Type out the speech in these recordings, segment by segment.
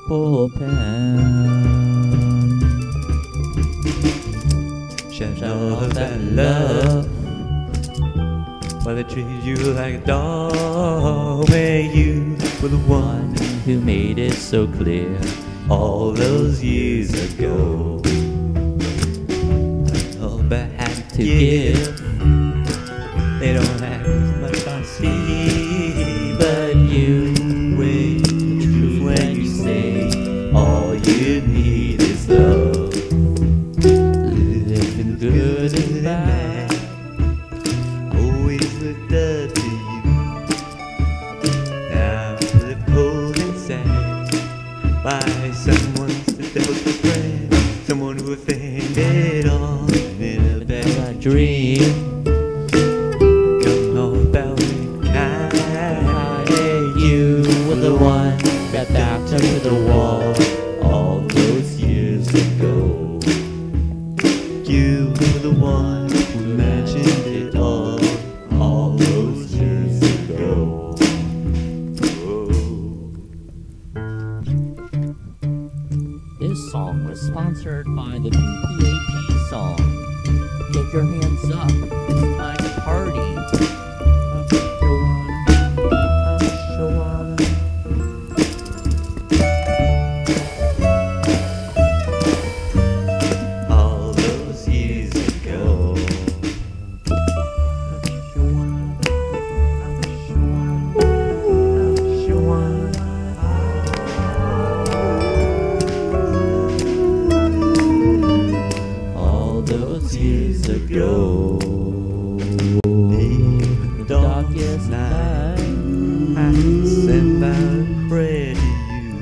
purple pen. Shout out that love, while they treat you like a dog. Where you were the one Who made it so clear all those years ago. Oh, but had to give, they don't have much on see, but you wait the truth when you say all you need is love. living good and bad. Always looked up to you. Now they're cold and sad by someone's adulterous friend, someone who offended on in a bad Dream, come on about it kind. hey, you were the one that backed up to the wall all those years ago. You were the one who mentioned it all those years ago. Oh. This song was sponsored by the PPAP song. Get your hands up, it's time to party. All those years ago. All those years ago, The darkest night, I send my prayer to you.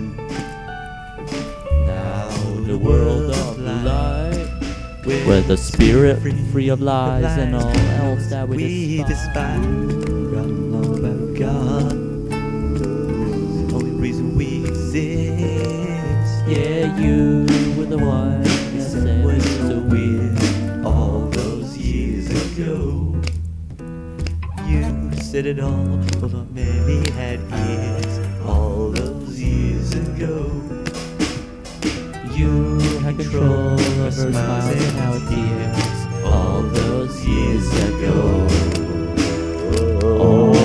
now the world of light, where the spirit free of lies and all else that we despise. Forgotten all about God. It's the only reason we exist. Yeah, you were the one You that said said we're it so so weird all those years ago. You said it all, although many had years all those years ago. You had control of her smiles and our tears all those years ago. Oh.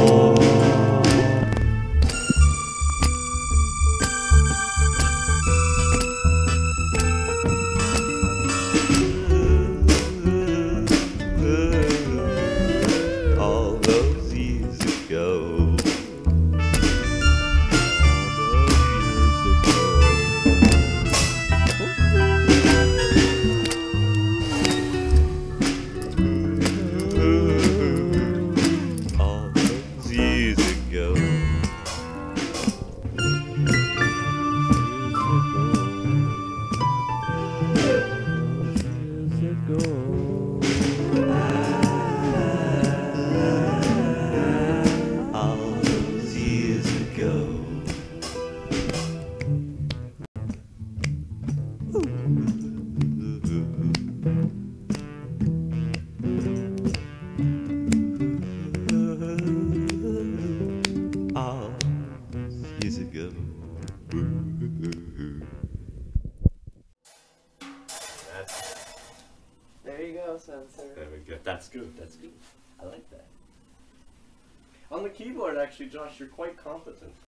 All those years ago. All those years ago. All those years ago. All years ago. There you go, Sensor. There we go. That's good. That's good. I like that. On the keyboard, actually, Josh, you're quite competent.